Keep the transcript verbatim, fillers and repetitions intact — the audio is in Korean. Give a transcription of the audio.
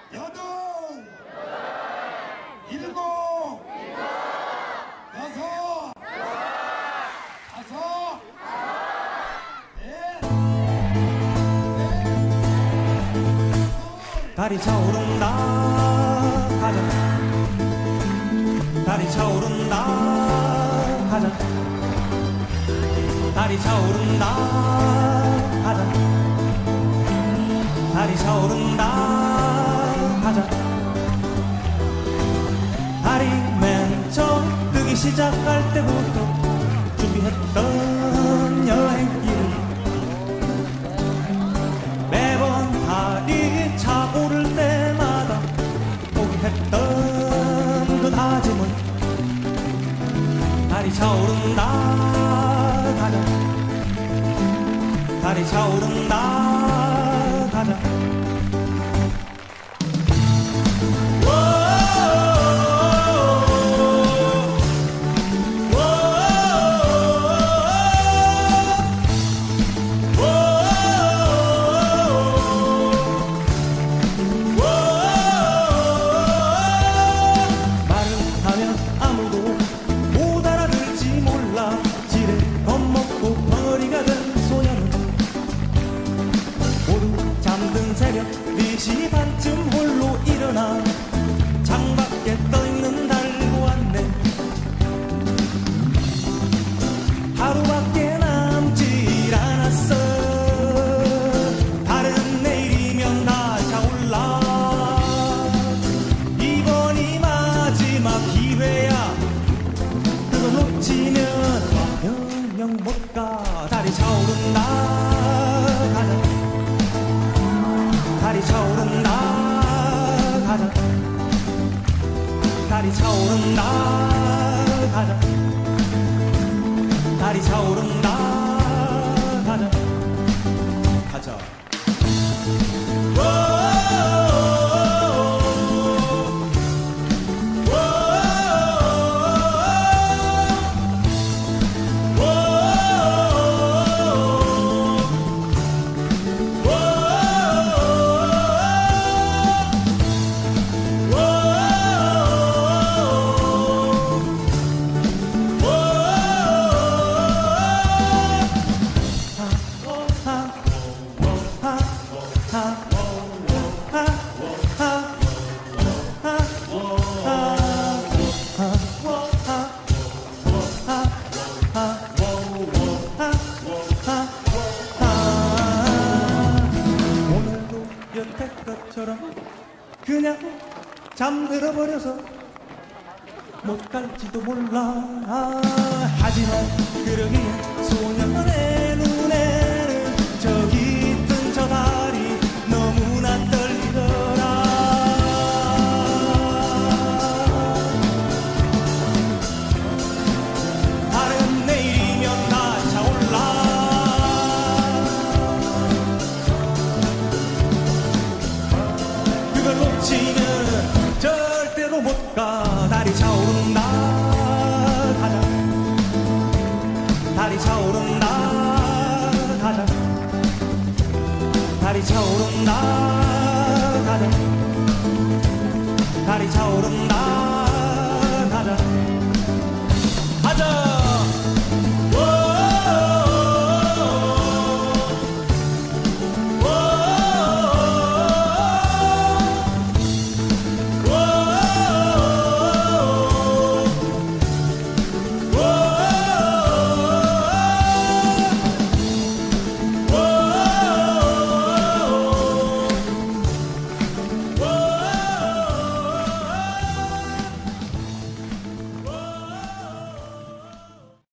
여덟, 일곱, 여섯, 다섯, 넷, 달이 차오른다 가자. 달이 차오른다 가자. 달이 차오른다 가자. 달이 차오른다 가자. 달이 맨 처음 뜨기 시작할 때부터 준비했던 여행길, 매번 달이 차오를 때마다 포기했던 그 다짐은 달이 차오른다 가자. 달이 차오른다 가자. 네 시 반쯤 홀로 일어나 창밖에 떠있는 달 보았네. 하루밖에 남질 않았어. 달은 내일이면 다 차올라. 이번이 마지막 기회야. 그걸 놓치면 영영 못 가. 달이 차오른다 가자. 달이 차오른다 가자. 달이 차오른다 가자. 달이 차오른다 가자. 가자. 오늘도 여태껏처럼 그냥 잠들어버려서 못 갈지도 몰라. 하지만 그러기에 소년의 눈에는 저기 있던 저 달이 너무나 떨리더라. 달은 내일이면 다 차올라. 그걸 놓치면 절대로 못 가. 달이 차오른다 가자. 달이 차오른다 가자. 달이 차오른다 가자. 달이 차오른다 가자. 가자.